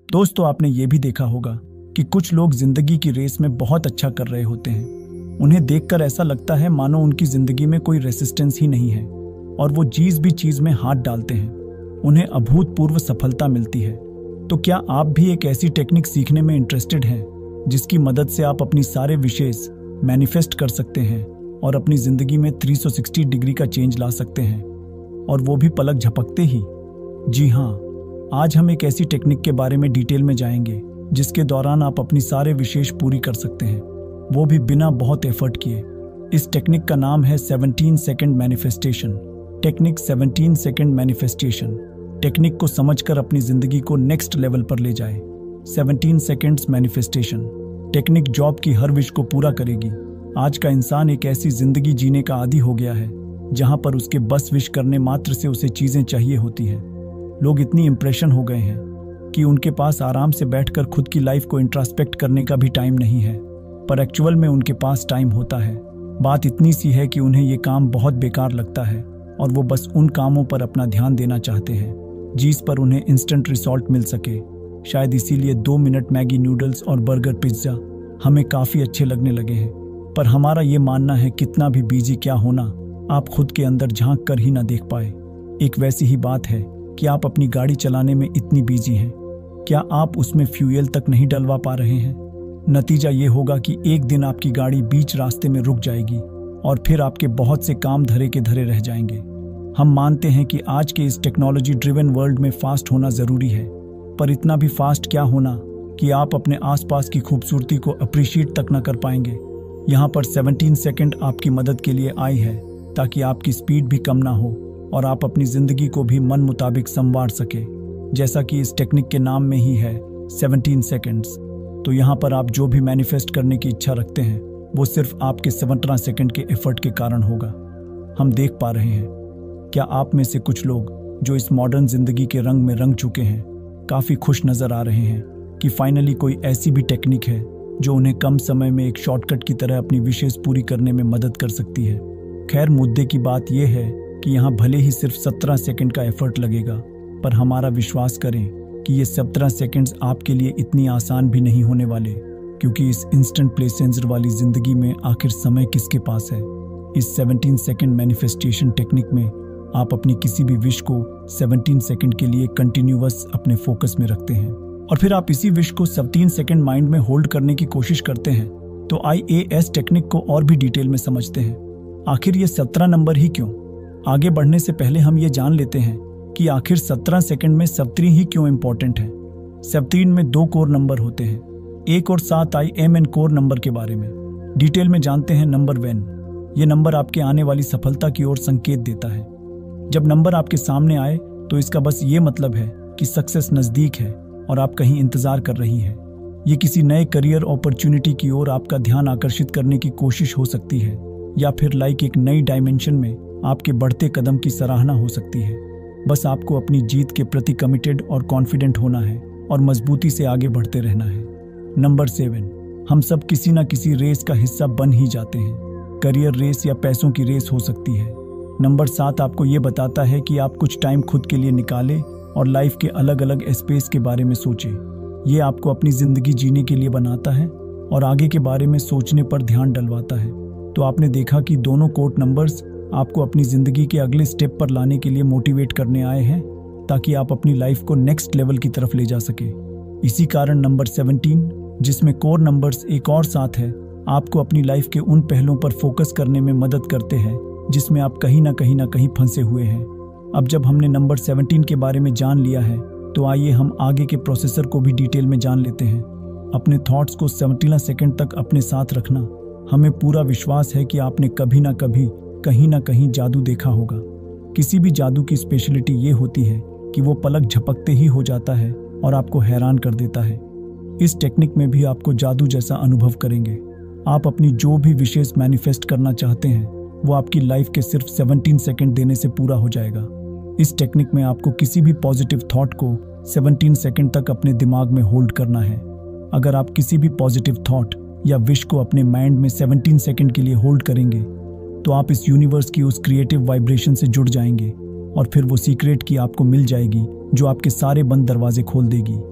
दोस्तों, आपने ये भी देखा होगा कि कुछ लोग जिंदगी की रेस में बहुत अच्छा कर रहे होते हैं। उन्हें देखकर ऐसा लगता है मानो उनकी जिंदगी में कोई रेसिस्टेंस ही नहीं है और वो चीज में हाथ डालते हैं, उन्हें अभूतपूर्व सफलता मिलती है। तो क्या आप भी एक ऐसी टेक्निक सीखने में इंटरेस्टेड हैं जिसकी मदद से आप अपनी सारे विशेष मैनिफेस्ट कर सकते हैं और अपनी जिंदगी में 360 डिग्री का चेंज ला सकते हैं, और वो भी पलक झपकते ही? जी हाँ, आज हम एक ऐसी टेक्निक के बारे में डिटेल में जाएंगे जिसके दौरान आप अपनी सारे विशेष पूरी कर सकते हैं, वो भी बिना बहुत एफर्ट किए। इस टेक्निक का नाम है 17 second manifestation technique. 17 second manifestation technique को समझकर अपनी जिंदगी को नेक्स्ट लेवल पर ले जाए। 17 सेकंड्स मैनिफेस्टेशन टेक्निक जॉब की हर विश को पूरा करेगी। आज का इंसान एक ऐसी जिंदगी जीने का आदी हो गया है जहां पर उसके बस विश करने मात्र से उसे चीजें चाहिए होती हैं। लोग इतनी इंप्रेशन हो गए हैं कि उनके पास आराम से बैठकर खुद की लाइफ को इंट्रोस्पेक्ट करने का भी टाइम नहीं है, पर एक्चुअल में उनके पास टाइम होता है। बात इतनी सी है कि उन्हें ये काम बहुत बेकार लगता है और वो बस उन कामों पर अपना ध्यान देना चाहते हैं जिस पर उन्हें इंस्टेंट रिजल्ट मिल सके। शायद इसीलिए 2 मिनट मैगी नूडल्स और बर्गर पिज्जा हमें काफी अच्छे लगने लगे हैं, पर हमारा ये मानना है कितना भी बिजी क्या होना आप खुद के अंदर झांक कर ही ना देख पाए। एक वैसी ही बात है कि आप अपनी गाड़ी चलाने में इतनी बिजी हैं, क्या आप उसमें फ्यूल तक नहीं डलवा पा रहे हैं? नतीजा ये होगा कि एक दिन आपकी गाड़ी बीच रास्ते में रुक जाएगी और फिर आपके बहुत से काम धरे के धरे रह जाएंगे। हम मानते हैं कि आज के इस टेक्नोलॉजी ड्रिवन वर्ल्ड में फास्ट होना जरूरी है, पर इतना भी फास्ट क्या होना कि आप अपने आसपास की खूबसूरती को अप्रिशिएट तक न कर पाएंगे। यहाँ पर 17 सेकंड आपकी मदद के लिए आई है ताकि आपकी स्पीड भी कम ना हो और आप अपनी जिंदगी को भी मन मुताबिक संवार सके, जैसा कि इस टेक्निक के नाम में ही है 17 सेकंड्स। तो यहाँ पर आप जो भी मैनिफेस्ट करने की इच्छा रखते हैं वो सिर्फ आपके 17 सेकंड के एफर्ट के कारण होगा। हम देख पा रहे हैं, क्या आप में से कुछ लोग जो इस मॉडर्न जिंदगी के रंग में रंग चुके हैं काफी खुश नजर आ रहे हैं कि फाइनली कोई ऐसी भी टेक्निक है जो उन्हें कम समय में एक शॉर्टकट की तरह अपनी विशेष पूरी करने में मदद कर सकती है। खैर, मुद्दे की बात यह है कि यहाँ भले ही सिर्फ 17 सेकंड का एफर्ट लगेगा, पर हमारा विश्वास करें कि ये 17 सेकंड्स आपके लिए इतनी आसान भी नहीं होने वाले, क्योंकि इस इंस्टेंट प्ले सेंसर वाली जिंदगी में आखिर समय किसके पास है। इस 17 सेकंड मैनिफेस्टेशन टेक्निक में आप अपनी किसी भी विश को 17 सेकंड के लिए कंटिन्यूअस अपने फोकस में रखते हैं और फिर आप इसी विश को 17 सेकंड माइंड में होल्ड करने की कोशिश करते हैं। तो IAS टेक्निक को और भी डिटेल में समझते हैं। आखिर ये 17 नंबर ही क्यों? आगे बढ़ने से पहले हम ये जान लेते हैं कि आखिर 17 सेकंड में 17 ही क्यों इंपॉर्टेंट है। 17 में 2 कोर नंबर होते हैं, 1 और 7 IMN कोर नंबर के बारे में डिटेल में जानते हैं। नंबर 1, ये नंबर आपके आने वाली सफलता की ओर संकेत देता है। जब नंबर आपके सामने आए तो इसका बस ये मतलब है कि सक्सेस नजदीक है और आप कहीं इंतजार कर रही हैं। ये किसी नए करियर अपॉर्चुनिटी की ओर आपका ध्यान आकर्षित करने की कोशिश हो सकती है, या फिर लाइक एक नई डायमेंशन में आपके बढ़ते कदम की सराहना हो सकती है। बस आपको अपनी जीत के प्रति कमिटेड और कॉन्फिडेंट होना है और मजबूती से आगे बढ़ते रहना है। नंबर 7, हम सब किसी ना किसी रेस का हिस्सा बन ही जाते हैं। करियर रेस या पैसों की रेस हो सकती है। नंबर 7 आपको ये बताता है कि आप कुछ टाइम खुद के लिए निकालें और लाइफ के अलग अलग एस्पेस के बारे में सोचें। ये आपको अपनी जिंदगी जीने के लिए बनाता है और आगे के बारे में सोचने पर ध्यान डलवाता है। तो आपने देखा कि दोनों कोड नंबर्स आपको अपनी जिंदगी के अगले स्टेप पर लाने के लिए मोटिवेट करने आए हैं, ताकि आप अपनी लाइफ को नेक्स्ट लेवल की तरफ ले जा सके। इसी कारण नंबर 17, जिसमें कोर नंबर्स एक और 7 है, आपको अपनी लाइफ के उन पहलुओं पर फोकस करने में मदद करते हैं जिसमें आप कहीं ना कहीं फंसे हुए हैं। अब जब हमने नंबर 17 के बारे में जान लिया है, तो आइए हम आगे के प्रोसेसर को भी डिटेल में जान लेते हैं। अपने थॉट्स को 17 सेकंड तक अपने साथ रखना। हमें पूरा विश्वास है कि आपने कभी ना कभी कहीं ना कहीं जादू देखा होगा। किसी भी जादू की स्पेशलिटी ये होती है कि वो पलक झपकते ही हो जाता है और आपको हैरान कर देता है। इस टेक्निक में भी आपको जादू जैसा अनुभव करेंगे। आप अपनी जो भी विशेष मैनिफेस्ट करना चाहते हैं वो आपकी लाइफ के सिर्फ 17 सेकंड देने से पूरा हो जाएगा। इस टेक्निक में आपको किसी भी पॉजिटिव थॉट को 17 सेकंड तक अपने दिमाग में होल्ड करना है। अगर आप किसी भी पॉजिटिव थॉट या विश को अपने माइंड में 17 सेकंड के लिए होल्ड करेंगे तो आप इस यूनिवर्स की उस क्रिएटिव वाइब्रेशन से जुड़ जाएंगे और फिर वो सीक्रेट की आपको मिल जाएगी जो आपके सारे बंद दरवाजे खोल देगी।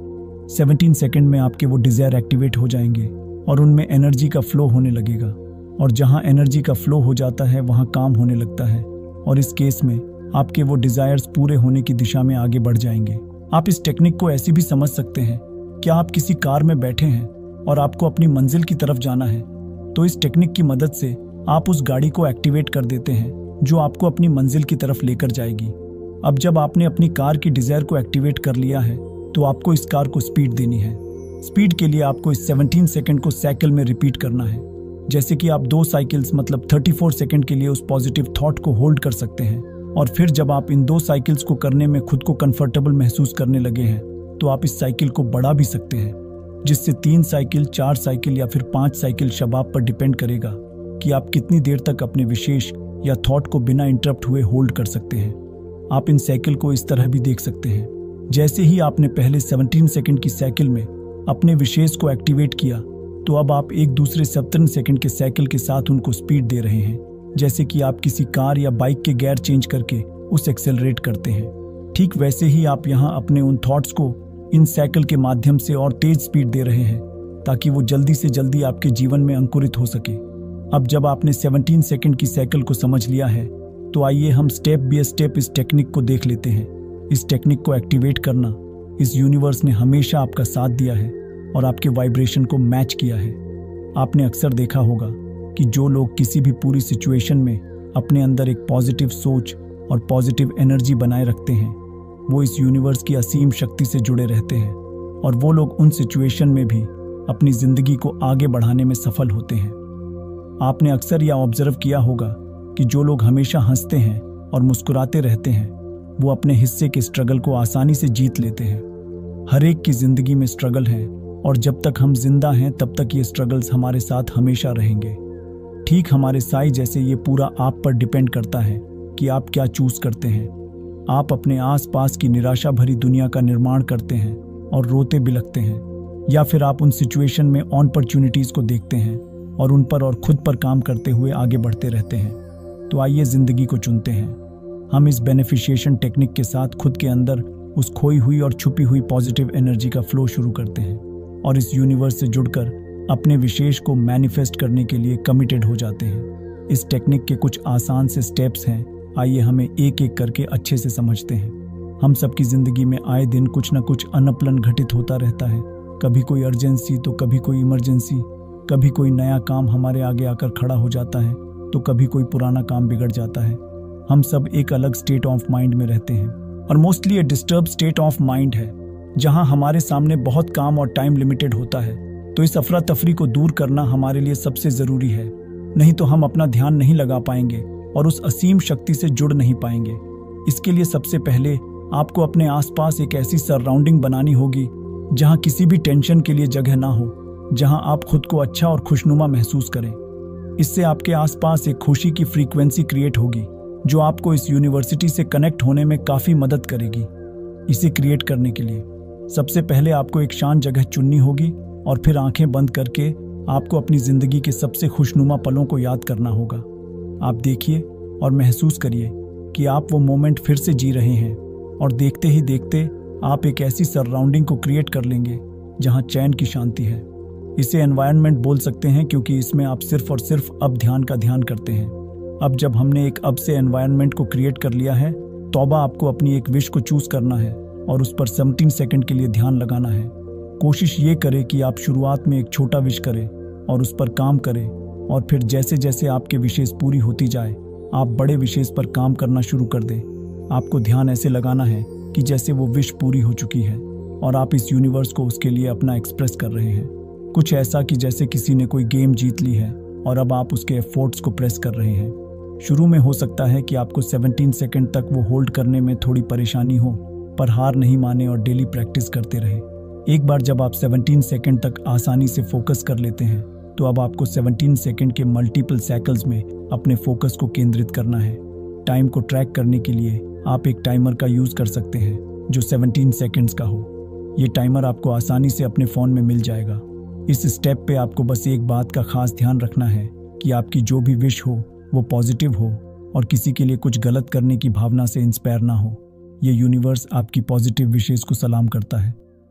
17 सेकंड में आपके वो डिजायर एक्टिवेट हो जाएंगे और उनमें एनर्जी का फ्लो होने लगेगा। और जहां एनर्जी का फ्लो हो जाता है वहां काम होने लगता है, और इस केस में आपके वो डिजायर्स पूरे होने की दिशा में आगे बढ़ जाएंगे। आप इस टेक्निक को ऐसे भी समझ सकते हैं कि आप किसी कार में बैठे हैं और आपको अपनी मंजिल की तरफ जाना है, तो इस टेक्निक की मदद से आप उस गाड़ी को एक्टिवेट कर देते हैं जो आपको अपनी मंजिल की तरफ लेकर जाएगी। अब जब आपने अपनी कार की डिजायर को एक्टिवेट कर लिया है तो आपको इस कार को स्पीड देनी है। स्पीड के लिए आपको इस 17 सेकंड को साइकिल में रिपीट करना है। जैसे कि आप 2 साइकिल्स मतलब 34 सेकंड के लिए उस पॉजिटिव थॉट को होल्ड कर सकते हैं, और फिर जब आप इन 2 साइकिल्स को करने में खुद को कंफर्टेबल महसूस करने लगे हैं तो आप इस साइकिल को बढ़ा भी सकते हैं, जिससे 3 साइकिल, 4 साइकिल या फिर 5 साइकिल शबाब पर डिपेंड करेगा कि आप कितनी देर तक अपने विशेष या थॉट को बिना इंटरप्ट हुए होल्ड कर सकते हैं। आप इन साइकिल को इस तरह भी देख सकते हैं, जैसे ही आपने पहले 17 सेकंड की साइकिल में अपने विशेष को एक्टिवेट किया तो अब आप एक दूसरे 17 सेकंड के साइकिल के साथ उनको स्पीड दे रहे हैं, जैसे कि आप किसी कार या बाइक के गियर चेंज करके उसे एक्सेलरेट करते हैं। ठीक वैसे ही आप यहाँ अपने उन थॉट्स को इन साइकिल के माध्यम से और तेज स्पीड दे रहे हैं ताकि वो जल्दी से जल्दी आपके जीवन में अंकुरित हो सके। अब जब आपने 17 सेकंड की साइकिल को समझ लिया है तो आइए हम स्टेप बाय स्टेप इस टेक्निक को देख लेते हैं। इस टेक्निक को एक्टिवेट करना, इस यूनिवर्स ने हमेशा आपका साथ दिया है और आपके वाइब्रेशन को मैच किया है। आपने अक्सर देखा होगा कि जो लोग किसी भी पूरी सिचुएशन में अपने अंदर एक पॉजिटिव सोच और पॉजिटिव एनर्जी बनाए रखते हैं, वो इस यूनिवर्स की असीम शक्ति से जुड़े रहते हैं, और वो लोग उन सिचुएशन में भी अपनी जिंदगी को आगे बढ़ाने में सफल होते हैं। आपने अक्सर यह ऑब्जर्व किया होगा कि जो लोग हमेशा हंसते हैं और मुस्कुराते रहते हैं वो अपने हिस्से के स्ट्रगल को आसानी से जीत लेते हैं। हर एक की जिंदगी में स्ट्रगल है, और जब तक हम जिंदा हैं तब तक ये स्ट्रगल्स हमारे साथ हमेशा रहेंगे। ठीक हमारे साई जैसे ये पूरा आप पर डिपेंड करता है कि आप क्या चूज करते हैं। आप अपने आसपास की निराशा भरी दुनिया का निर्माण करते हैं और रोते बिलखते हैं, या फिर आप उन सिचुएशन में अपॉर्चुनिटीज को देखते हैं और उन पर और खुद पर काम करते हुए आगे बढ़ते रहते हैं। तो आइए जिंदगी को चुनते हैं। हम इस बेनिफिशिएशन टेक्निक के साथ खुद के अंदर उस खोई हुई और छुपी हुई पॉजिटिव एनर्जी का फ्लो शुरू करते हैं और इस यूनिवर्स से जुड़कर अपने विशेष को मैनिफेस्ट करने के लिए कमिटेड हो जाते हैं। इस टेक्निक के कुछ आसान से स्टेप्स हैं, आइए हमें एक एक करके अच्छे से समझते हैं। हम सबकी जिंदगी में आए दिन कुछ न कुछ अनप्लान घटित होता रहता है। कभी कोई अर्जेंसी तो कभी कोई इमरजेंसी, कभी कोई नया काम हमारे आगे आकर खड़ा हो जाता है तो कभी कोई पुराना काम बिगड़ जाता है। हम सब एक अलग स्टेट ऑफ माइंड में रहते हैं, और मोस्टली ये डिस्टर्ब स्टेट ऑफ माइंड है जहां हमारे सामने बहुत काम और टाइम लिमिटेड होता है। तो इस अफरा तफरी को दूर करना हमारे लिए सबसे जरूरी है, नहीं तो हम अपना ध्यान नहीं लगा पाएंगे और उस असीम शक्ति से जुड़ नहीं पाएंगे। इसके लिए सबसे पहले आपको अपने आसपास एक ऐसी सराउंडिंग बनानी होगी जहां किसी भी टेंशन के लिए जगह ना हो, जहां आप खुद को अच्छा और खुशनुमा महसूस करें। इससे आपके आसपास एक खुशी की फ्रीक्वेंसी क्रिएट होगी जो आपको इस यूनिवर्सिटी से कनेक्ट होने में काफी मदद करेगी। इसे क्रिएट करने के लिए सबसे पहले आपको एक शांत जगह चुननी होगी, और फिर आंखें बंद करके आपको अपनी जिंदगी के सबसे खुशनुमा पलों को याद करना होगा। आप देखिए और महसूस करिए कि आप वो मोमेंट फिर से जी रहे हैं, और देखते ही देखते आप एक ऐसी सराउंडिंग को क्रिएट कर लेंगे जहां चैन की शांति है। इसे एनवायरनमेंट बोल सकते हैं क्योंकि इसमें आप सिर्फ और सिर्फ अब ध्यान का ध्यान करते हैं। अब जब हमने एक अब से एनवायरनमेंट को क्रिएट कर लिया है तो अब आपको अपनी एक विश को चूज करना है और उस पर 17 सेकंड के लिए ध्यान लगाना है। कोशिश ये करें कि आप शुरुआत में एक छोटा विश करें और उस पर काम करें, और फिर जैसे जैसे आपके विशेष पूरी होती जाए आप बड़े विशेष पर काम करना शुरू कर दें। आपको ध्यान ऐसे लगाना है कि जैसे वो विश पूरी हो चुकी है और आप इस यूनिवर्स को उसके लिए अपना एक्सप्रेस कर रहे हैं। कुछ ऐसा कि जैसे किसी ने कोई गेम जीत ली है और अब आप उसके एफर्ट्स को प्रेस कर रहे हैं। शुरू में हो सकता है कि आपको 17 सेकंड तक वो होल्ड करने में थोड़ी परेशानी हो, पर हार नहीं माने और डेली प्रैक्टिस करते रहे। एक बार जब आप 17 सेकंड तक आसानी से फोकस कर लेते हैं तो अब आपको 17 सेकंड के मल्टीपल साइकिल्स में अपने फोकस को केंद्रित करना है। टाइम को ट्रैक करने के लिए आप एक टाइमर का यूज कर सकते हैं जो 17 सेकंड्स का हो। ये टाइमर आपको आसानी से अपने फोन में मिल जाएगा। इस स्टेप पे आपको बस एक बात का खास ध्यान रखना है कि आपकी जो भी विश हो वो पॉजिटिव हो और किसी के लिए कुछ गलत करने की भावना से इंस्पायर ना हो। ये यूनिवर्स आपकी पॉजिटिव विशेष को सलाम करता है।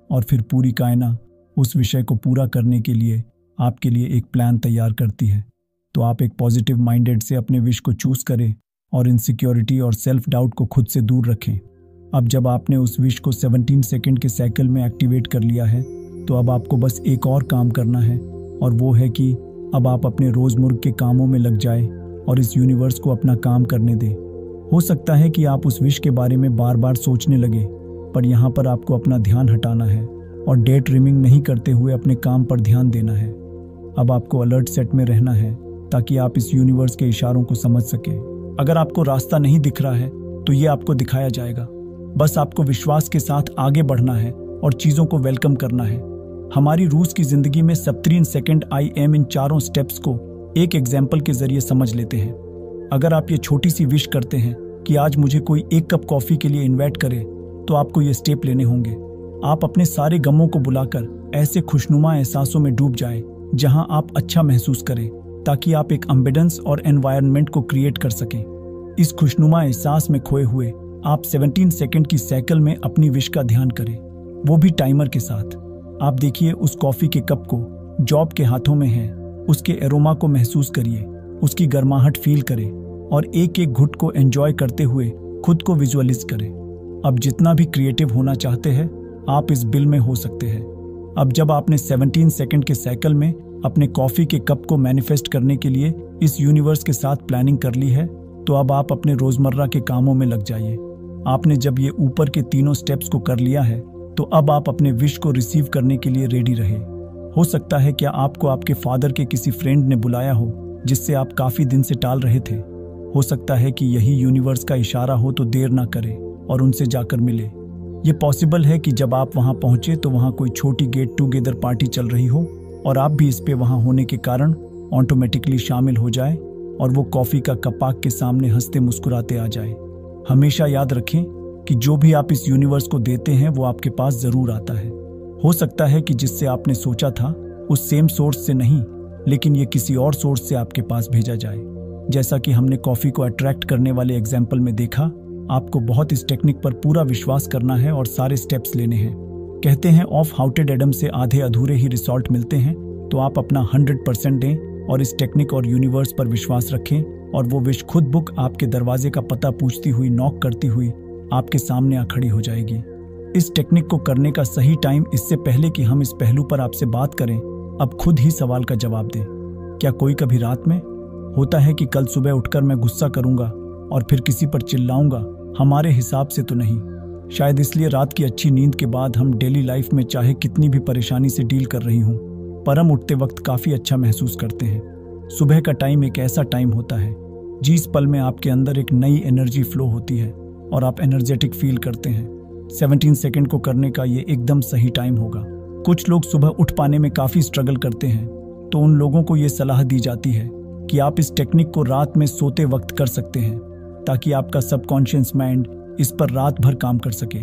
और फिर पूरी कायनात उस विषय को पूरा करने के लिए आपके लिए एक प्लान तैयार करती है। तो आप एक पॉजिटिव माइंडेड से अपने विश को चूज करें और इनसिक्योरिटी और सेल्फ डाउट को खुद से दूर रखें। अब जब आपने उस विश को 17 सेकंड के साइकिल में एक्टिवेट कर लिया है, तो अब आपको बस एक और काम करना है, और वो है कि अब आप अपने रोजमर्रा के कामों में लग जाए और इस यूनिवर्स को अपना काम करने दें। हो सकता है कि आप उस विश के बारे में बार बार सोचने लगे, पर यहाँ पर आपको अपना ध्यान हटाना है और डे ड्रीमिंग नहीं करते हुए अपने काम पर ध्यान देना है। अब आपको अलर्ट सेट में रहना है ताकि आप इस यूनिवर्स के इशारों को समझ सकें। अगर आपको रास्ता नहीं दिख रहा है तो ये आपको दिखाया जाएगा। बस आपको विश्वास के साथ आगे बढ़ना है और चीज़ों को वेलकम करना है। हमारी रूस की जिंदगी में 17 सेकंड आई एम इन चारों स्टेप्स को एक एग्जाम्पल के जरिए समझ लेते हैं। अगर आप ये छोटी सी विश करते हैं कि आज मुझे कोई एक कप कॉफी के लिए इन्वाइट करे, तो आपको ये स्टेप लेने होंगे। आप अपने सारे गमों को बुलाकर ऐसे खुशनुमा एहसासों में डूब जाएं जहां आप अच्छा महसूस करें, ताकि आप एक एम्बिडेंस और एनवायरनमेंट को क्रिएट कर सकें। इस खुशनुमा एहसास में खोए हुए आप 17 सेकंड की साइकिल में अपनी विश का ध्यान करें, वो भी टाइमर के साथ। आप देखिए उस कॉफी के कप को जो आपके हाथों में है, उसके एरोमा को महसूस करिए, उसकी गर्माहट फील करें और एक एक घुट को एंजॉय करते हुए खुद को विजुअलाइज करें। अब जितना भी क्रिएटिव होना चाहते हैं आप इस बिल में हो सकते हैं। अब जब आपने 17 सेकंड के साइकिल में अपने कॉफी के कप को मैनिफेस्ट करने के लिए इस यूनिवर्स के साथ प्लानिंग कर ली है, तो अब आप अपने रोजमर्रा के कामों में लग जाइए। आपने जब ये ऊपर के तीनों स्टेप्स को कर लिया है, तो अब आप अपने विश को रिसीव करने के लिए रेडी रहे। हो सकता है क्या आपको आपके फादर के किसी फ्रेंड ने बुलाया हो जिससे आप काफी दिन से टाल रहे थे। हो सकता है कि यही यूनिवर्स का इशारा हो, तो देर ना करें और उनसे जाकर मिले। ये पॉसिबल है कि जब आप वहां पहुंचे तो वहां कोई छोटी गेट टुगेदर पार्टी चल रही हो और आप भी इस पे वहां होने के कारण ऑटोमेटिकली शामिल हो जाए और वो कॉफी का कप आपके सामने हंसते मुस्कुराते आ जाए। हमेशा याद रखें कि जो भी आप इस यूनिवर्स को देते हैं वो आपके पास जरूर आता है। हो सकता है कि जिससे आपने सोचा था उस सेम सोर्स से नहीं, लेकिन ये किसी और सोर्स से आपके पास भेजा जाए। जैसा कि हमने कॉफी को अट्रैक्ट करने वाले एग्जाम्पल में देखा, आपको बहुत इस टेक्निक पर पूरा विश्वास करना है और सारे स्टेप्स लेने हैं। कहते हैं ऑफ हाउटेड एडम से आधे अधूरे ही रिजल्ट मिलते हैं, तो आप अपना 100% दें और इस टेक्निक और यूनिवर्स पर विश्वास रखें, और वो विश खुद बुक आपके दरवाजे का पता पूछती हुई, नॉक करती हुई आपके सामने आ खड़ी हो जाएगी। इस टेक्निक को करने का सही टाइम, इससे पहले कि हम इस पहलू पर आपसे बात करें, अब खुद ही सवाल का जवाब दें। क्या कोई कभी रात में होता है कि कल सुबह उठकर मैं गुस्सा करूंगा और फिर किसी पर चिल्लाऊंगा? हमारे हिसाब से तो नहीं। शायद इसलिए रात की अच्छी नींद के बाद हम डेली लाइफ में चाहे कितनी भी परेशानी से डील कर रही हूं, पर हम उठते वक्त काफी अच्छा महसूस करते हैं। सुबह का टाइम एक ऐसा टाइम होता है जिस पल में आपके अंदर एक नई एनर्जी फ्लो होती है और आप एनर्जेटिक फील करते हैं। 17 सेकंड को करने का ये एकदम सही टाइम होगा। कुछ लोग सुबह उठ पाने में काफी स्ट्रगल करते हैं, तो उन लोगों को ये सलाह दी जाती है कि आप इस टेक्निक को रात में सोते वक्त कर सकते हैं, ताकि आपका सबकॉन्शियस माइंड इस पर रात भर काम कर सके।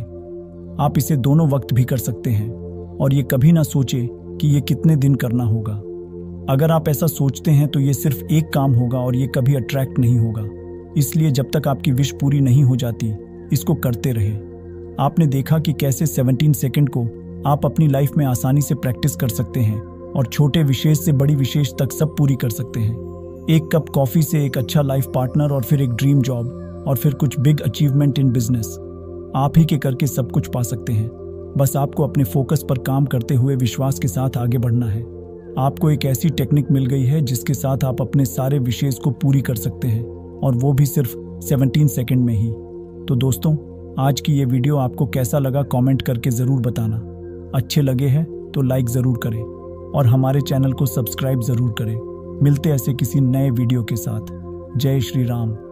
आप इसे दोनों वक्त भी कर सकते हैं और ये कभी ना सोचे कि ये कितने दिन करना होगा। अगर आप ऐसा सोचते हैं तो ये सिर्फ एक काम होगा और ये कभी अट्रैक्ट नहीं होगा। इसलिए जब तक आपकी विश पूरी नहीं हो जाती, इसको करते रहे। आपने देखा कि कैसे 17 सेकंड को आप अपनी लाइफ में आसानी से प्रैक्टिस कर सकते हैं और छोटे विशेष से बड़ी विशेष तक सब पूरी कर सकते हैं। एक कप कॉफी से एक अच्छा लाइफ पार्टनर, और फिर एक ड्रीम जॉब, और फिर कुछ बिग अचीवमेंट इन बिजनेस। आप ही के करके सब कुछ पा सकते हैं। बस आपको अपने फोकस पर काम करते हुए विश्वास के साथ आगे बढ़ना है। आपको एक ऐसी टेक्निक मिल गई है जिसके साथ आप अपने सारे विशेष को पूरी कर सकते हैं, और वो भी सिर्फ 17 सेकंड में ही। तो दोस्तों, आज की ये वीडियो आपको कैसा लगा कमेंट करके ज़रूर बताना। अच्छे लगे हैं तो लाइक ज़रूर करें और हमारे चैनल को सब्सक्राइब ज़रूर करें। मिलते ऐसे किसी नए वीडियो के साथ। जय श्री राम।